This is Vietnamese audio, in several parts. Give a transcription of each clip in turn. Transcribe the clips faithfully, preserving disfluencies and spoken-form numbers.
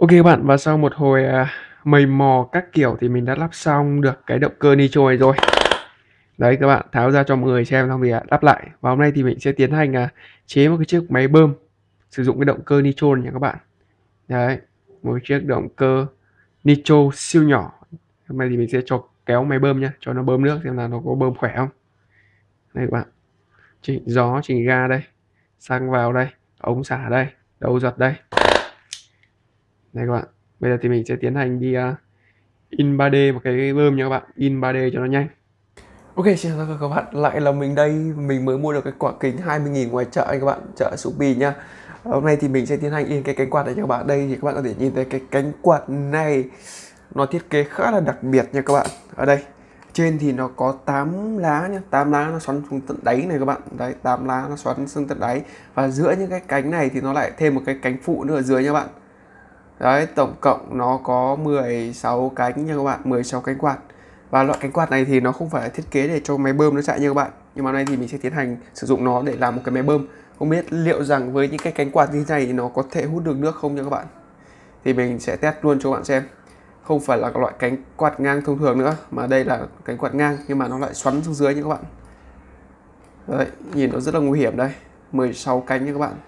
OK các bạn, và sau một hồi, à, mày mò các kiểu thì mình đã lắp xong được cái động cơ nitro này rồi. Đấy, các bạn, tháo ra cho mọi người xem xong thì, à, lắp lại. Và hôm nay thì mình sẽ tiến hành, à, chế một cái chiếc máy bơm sử dụng cái động cơ nitro này nha các bạn. Đấy, một chiếc động cơ nitro siêu nhỏ. Hôm nay thì mình sẽ cho kéo máy bơm nhá, cho nó bơm nước xem là nó có bơm khỏe không. Đây các bạn, chỉnh gió, chỉnh ga đây, xăng vào đây, ống xả đây, đầu giật đây. Đây các bạn, bây giờ thì mình sẽ tiến hành đi, a, in ba D một cái bơm nha các bạn, in ba D cho nó nhanh. OK, xin chào các bạn, lại là mình đây. Mình mới mua được cái quả kính hai mươi nghìn ngoài chợ anh các bạn, chợ Shopee nhá. Hôm nay thì mình sẽ tiến hành in cái cánh quạt này cho các bạn. Đây thì các bạn có thể nhìn thấy cái cánh quạt này nó thiết kế khá là đặc biệt nha các bạn. Ở đây trên thì nó có tám lá nhá, tám lá nó xoắn xuống tận đáy này các bạn. Đấy, tám lá nó xoắn xuống tận đáy, và giữa những cái cánh này thì nó lại thêm một cái cánh phụ nữa ở dưới nha các bạn. Đấy, tổng cộng nó có mười sáu cánh nha các bạn, mười sáu cánh quạt. Và loại cánh quạt này thì nó không phải thiết kế để cho máy bơm nó chạy nha các bạn. Nhưng mà hôm nay thì mình sẽ tiến hành sử dụng nó để làm một cái máy bơm. Không biết liệu rằng với những cái cánh quạt như thế này nó có thể hút được nước không nha các bạn. Thì mình sẽ test luôn cho các bạn xem. Không phải là loại cánh quạt ngang thông thường nữa, mà đây là cánh quạt ngang nhưng mà nó lại xoắn xuống dưới nha các bạn. Đấy, nhìn nó rất là nguy hiểm đây. mười sáu cánh nha các bạn.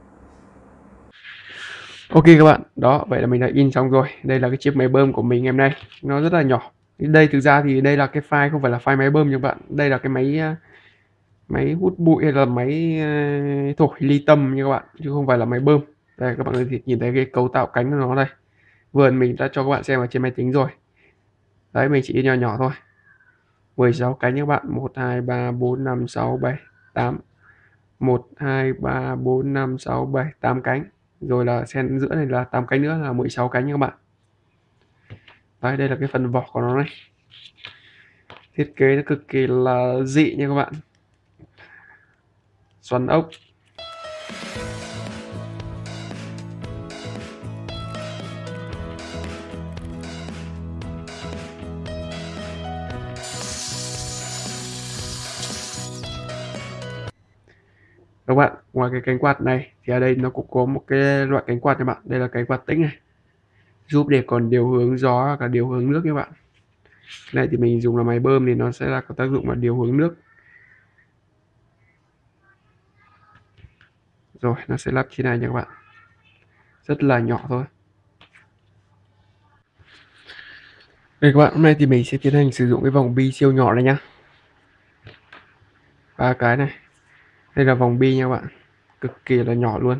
OK các bạn, đó, vậy là mình đã in xong rồi. Đây là cái chiếc máy bơm của mình em đây, nó rất là nhỏ. Đây thực ra thì đây là cái file không phải là file máy bơm nha các bạn. Đây là cái máy, a, máy hút bụi hay là máy, a, thổi ly tâm nha các bạn, chứ không phải là máy bơm. Đây, các bạn có thể nhìn thấy cái cấu tạo cánh của nó đây. Vừa mình đã cho các bạn xem ở trên máy tính rồi. Đấy, mình chỉ in nhỏ nhỏ thôi. mười sáu cánh nha các bạn, một, hai, ba, bốn, năm, sáu, bảy, tám. một, hai, ba, bốn, năm, sáu, bảy, tám cánh. Rồi là xen giữa này là tám cánh nữa là mười sáu cánh nha các bạn. Đấy, đây là cái phần vỏ của nó này. Thiết kế nó cực kỳ là dị nha các bạn. Xoắn ốc. Các bạn, ngoài cái cánh quạt này thì ở đây nó cũng có một cái loại cánh quạt nha bạn. Đây là cánh quạt tĩnh này, giúp để còn điều hướng gió và điều hướng nước nha bạn. Cái này thì mình dùng là máy bơm thì nó sẽ là có tác dụng là điều hướng nước. Rồi, nó sẽ lắp trên này nha các bạn. Rất là nhỏ thôi. Đây các bạn, hôm nay thì mình sẽ tiến hành sử dụng cái vòng bi siêu nhỏ này nhá. Ba cái này. Đây là vòng bi nha các bạn. Cực kỳ là nhỏ luôn.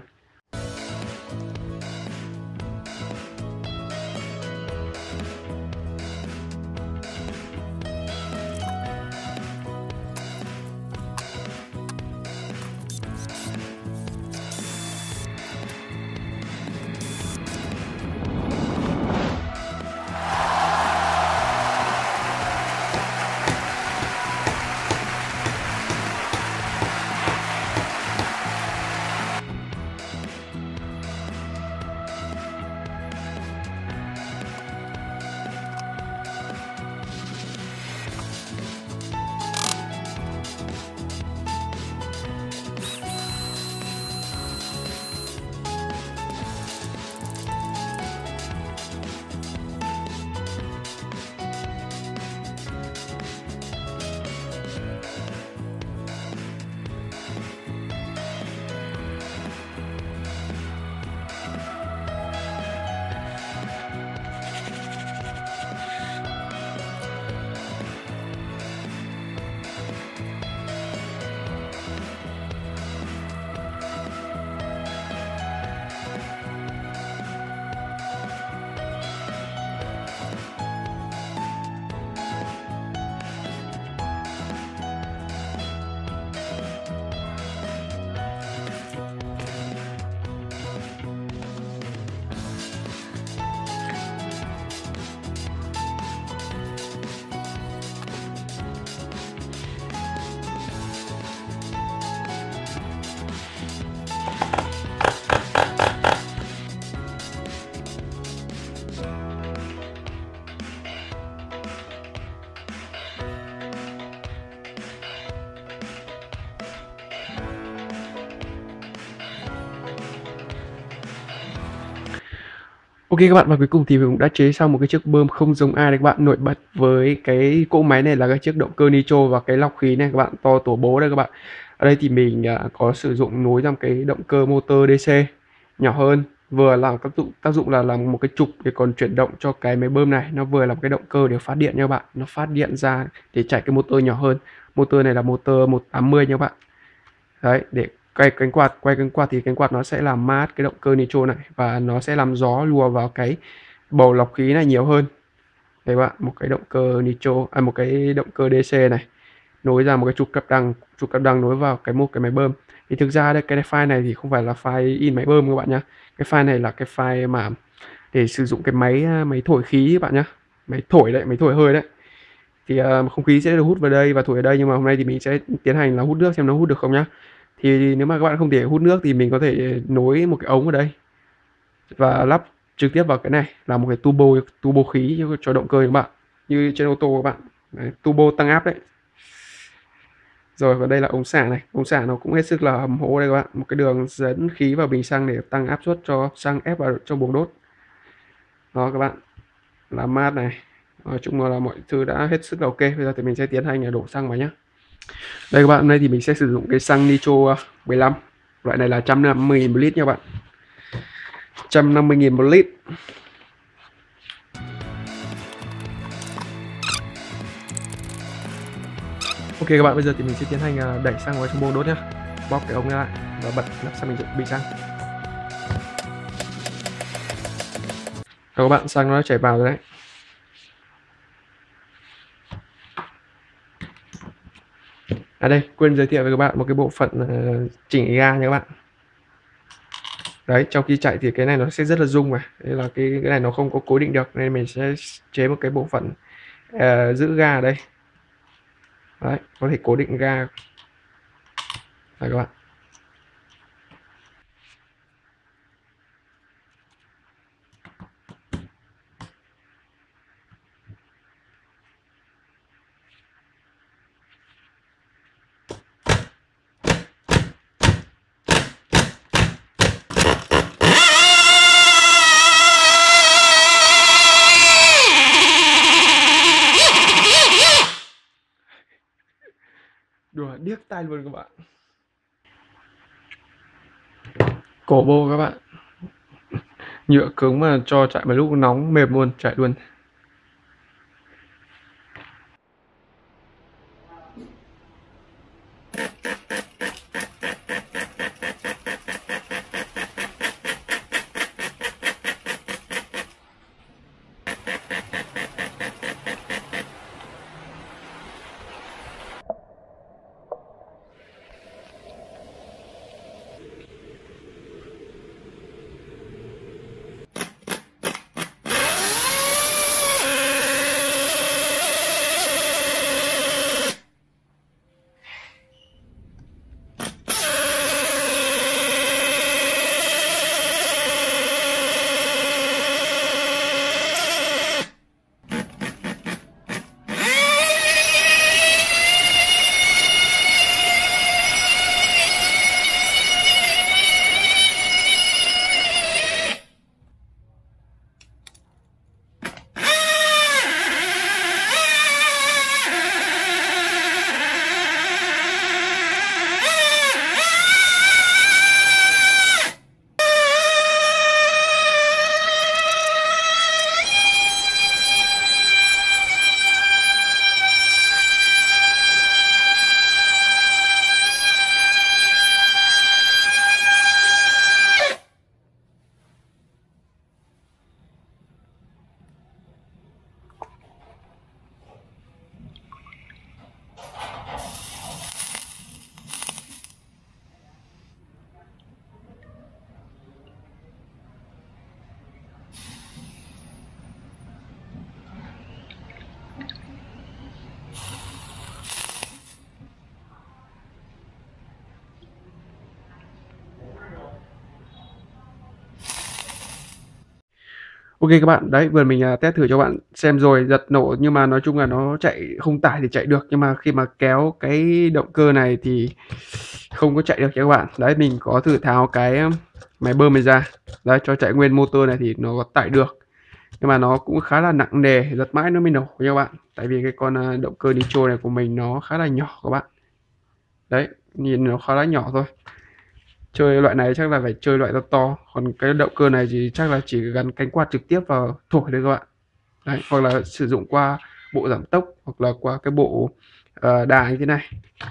Ok các bạn, và cuối cùng thì mình cũng đã chế xong một cái chiếc bơm không giống ai đấy các bạn, nổi bật với cái cỗ máy này là cái chiếc động cơ nitro và cái lọc khí này các bạn, to tổ bố đây các bạn. Ở đây thì mình à, có sử dụng nối ra một cái động cơ motor đê xê nhỏ hơn, vừa làm tác dụng tác dụng là làm một cái trục để còn chuyển động cho cái máy bơm này, nó vừa là một cái động cơ để phát điện nha các bạn, nó phát điện ra để chạy cái motor nhỏ hơn. Motor này là motor một tám mươi nha các bạn. Đấy, để quay cánh quạt, quay cánh quạt thì cánh quạt nó sẽ làm mát cái động cơ nitro này và nó sẽ làm gió lùa vào cái bầu lọc khí này nhiều hơn. Đấy bạn, một cái động cơ nitro, à một cái động cơ đê xê này nối ra một cái trục cáp đăng, trục cáp đăng nối vào cái một cái máy bơm. Thì thực ra đây cái file này thì không phải là file in máy bơm các bạn nhá. Cái file này là cái file mà để sử dụng cái máy máy thổi khí các bạn nhá. Máy thổi đấy, máy thổi hơi đấy. Thì uh, không khí sẽ được hút vào đây và thổi ở đây, nhưng mà hôm nay thì mình sẽ tiến hành là hút nước xem nó hút được không nhá. Thì nếu mà các bạn không thể hút nước thì mình có thể nối một cái ống ở đây và lắp trực tiếp vào cái này là một cái turbo turbo khí cho động cơ các bạn, như trên ô tô các bạn. Đấy, turbo tăng áp đấy. Rồi, và đây là ống xả này, ống xả nó cũng hết sức là hầm hố đây các bạn, một cái đường dẫn khí vào bình xăng để tăng áp suất cho xăng ép vào trong buồng đốt. Đó các bạn, làm mát này. Nói chung là mọi thứ đã hết sức là ok. Bây giờ thì mình sẽ tiến hành đổ xăng vào nhé. Đây các bạn, hôm nay thì mình sẽ sử dụng cái xăng nitro mười lăm, loại này là một trăm năm mươi nghìn một lít nha các bạn, một trăm năm mươi nghìn một lít. Ok các bạn, bây giờ thì mình sẽ tiến hành đẩy xăng vào trong buồng đốt nhá. Bóc cái ống ra lại và bật lắp sang bình bình xăng. Rồi các bạn, xăng nó chảy vào rồi đấy. À đây, quên giới thiệu với các bạn một cái bộ phận uh, chỉnh ga nha các bạn. Đấy, trong khi chạy thì cái này nó sẽ rất là rung mà. Đây là cái cái này nó không có cố định được nên mình sẽ chế một cái bộ phận uh, giữ ga ở đây. Đấy, có thể cố định ga. Đây các bạn. Đùa điếc tai luôn các bạn. Cổ bô các bạn, nhựa cứng mà cho chạy một lúc nóng mềm luôn, chạy luôn. OK các bạn, đấy, vừa mình, à, test thử cho bạn xem rồi, giật nổ nhưng mà nói chung là nó chạy không tải thì chạy được, nhưng mà khi mà kéo cái động cơ này thì không có chạy được nha các bạn. Đấy, mình có thử tháo cái, ưm, máy bơm này ra, đấy, cho chạy nguyên motor này thì nó có tải được, nhưng mà nó cũng khá là nặng nề, giật mãi nó mới nổ nha các bạn. Tại vì cái con, a, động cơ nitro này của mình nó khá là nhỏ các bạn. Đấy, nhìn nó khá là nhỏ thôi. Chơi loại này chắc là phải chơi loại to to, còn cái động cơ này thì chắc là chỉ gắn cánh quạt trực tiếp vào thổi thôi các bạn. Đấy, hoặc là sử dụng qua bộ giảm tốc hoặc là qua cái bộ, ờ, đà như thế này.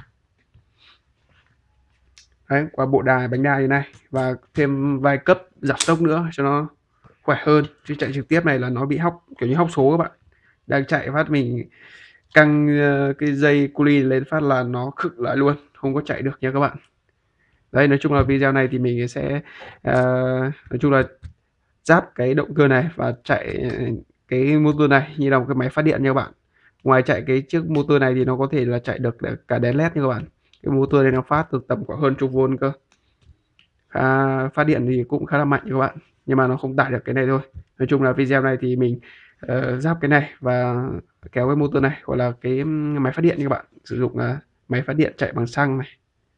Đấy, qua bộ đà bánh đa như này và thêm vài cấp giảm tốc nữa cho nó khỏe hơn, chứ chạy trực tiếp này là nó bị hóc, kiểu như, hóc số các bạn. Đang chạy phát mình căng, ơ, cái dây cu li lên phát là nó khựng lại luôn, không có chạy được nha các bạn. Đấy, nói chung là video này thì mình sẽ, ờ, nói chung là ráp cái động cơ này và chạy cái motor này như là một cái máy phát điện nha các bạn. Ngoài chạy cái chiếc motor này thì nó có thể là chạy được cả đèn led nha các bạn. Cái motor này nó phát được tầm khoảng hơn chục vôn cơ. À, phát điện thì cũng khá là mạnh nha các bạn, nhưng mà nó không tải được cái này thôi. Nói chung là video này thì mình, ờ, ráp cái này và kéo cái motor này, gọi là, cái máy phát điện nha các bạn, sử dụng, à, máy phát điện chạy bằng xăng này.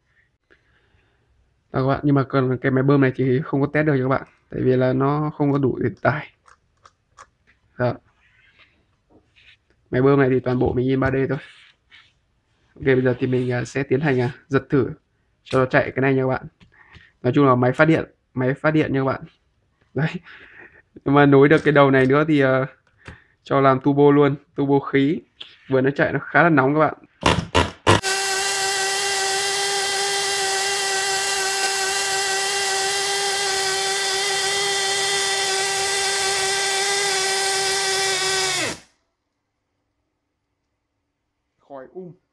À, các bạn, nhưng mà còn cái máy bơm này thì không có test được nha các bạn, tại vì là nó không có đủ điện tải. Đó. Máy bơm này thì toàn bộ mình in ba D thôi. OK, bây giờ thì mình, à, sẽ tiến hành, à, giật thử cho nó chạy cái này nha các bạn. Nói chung là máy phát điện máy phát điện nha các bạn. Đấy, nhưng mà nối được cái đầu này nữa thì, ờ, cho làm turbo luôn, turbo khí, vừa nó chạy nó khá là nóng các bạn. Khói um.